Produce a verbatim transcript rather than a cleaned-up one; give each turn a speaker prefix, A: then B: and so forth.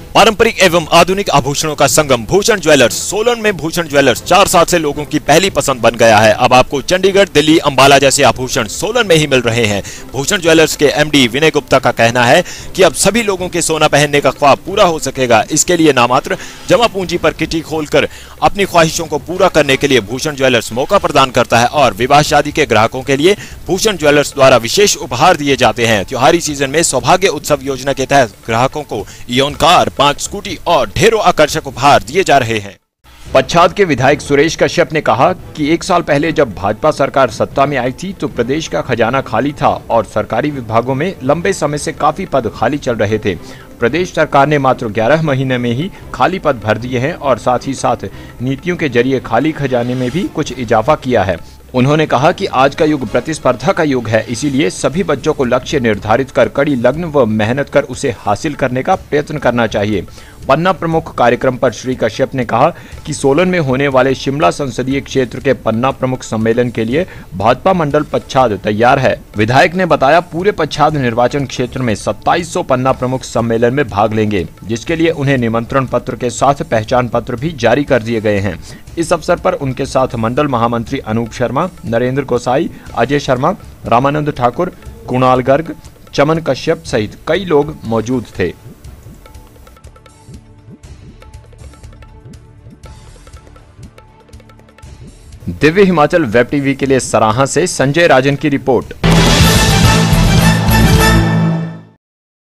A: पारंपरिक एवं आधुनिक आभूषणों का संगम भूषण ज्वेलर्स। सोलन में भूषण ज्वेलर्स चार साल से लोगों की पहली पसंद बन गया है। अब आपको चंडीगढ़, दिल्ली, अंबाला जैसे आभूषण सोलन में ही मिल रहे हैं। भूषण ज्वेलर्स के एमडी विनय गुप्ता का कहना है कि अब सभी लोगों के सोना पहनने का ख्वाब पूरा हो सकेगा। इसके लिए नामात्र जमा पूंजी पर किटी खोलकर अपनी ख्वाहिशों को पूरा करने के लिए भूषण ज्वेलर्स मौका प्रदान करता है और विवाह शादी के ग्राहकों के लिए भूषण ज्वेलर्स द्वारा विशेष उपहार दिए जाते हैं। त्योहारी सीजन में सौभाग्य उत्सव योजना के तहत ग्राहकों को इयोन कार, पांच स्कूटी और ढेरों आकर्षक उपहार दिए जा रहे हैं। पच्छाद के विधायक सुरेश कश्यप ने कहा कि एक साल पहले जब भाजपा सरकार सत्ता में आई थी तो प्रदेश का खजाना खाली था और सरकारी विभागों में लंबे समय से काफी पद खाली चल रहे थे। प्रदेश सरकार ने मात्र ग्यारह महीने में ही खाली पद भर दिए हैं और साथ ही साथ नीतियों के जरिए खाली खजाने में भी कुछ इजाफा किया है। उन्होंने कहा कि आज का युग प्रतिस्पर्धा का युग है, इसीलिए सभी बच्चों को लक्ष्य निर्धारित कर कड़ी लगन व मेहनत कर उसे हासिल करने का प्रयत्न करना चाहिए। पन्ना प्रमुख कार्यक्रम पर श्री कश्यप ने कहा कि सोलन में होने वाले शिमला संसदीय क्षेत्र के पन्ना प्रमुख सम्मेलन के लिए भाजपा मंडल पच्छाद तैयार है। विधायक ने बताया पूरे पच्छाद निर्वाचन क्षेत्र में सत्ताईस सौ पन्ना प्रमुख सम्मेलन में भाग लेंगे, जिसके लिए उन्हें निमंत्रण पत्र के साथ पहचान पत्र भी जारी कर दिए गए हैं। इस अवसर पर उनके साथ मंडल महामंत्री अनूप शर्मा, नरेंद्र गोसाई, अजय शर्मा, रामानंद ठाकुर, कुणाल गर्ग, चमन कश्यप सहित कई लोग मौजूद थे। दिव्य हिमाचल वेब टीवी के लिए सराहां से संजय राजन की रिपोर्ट।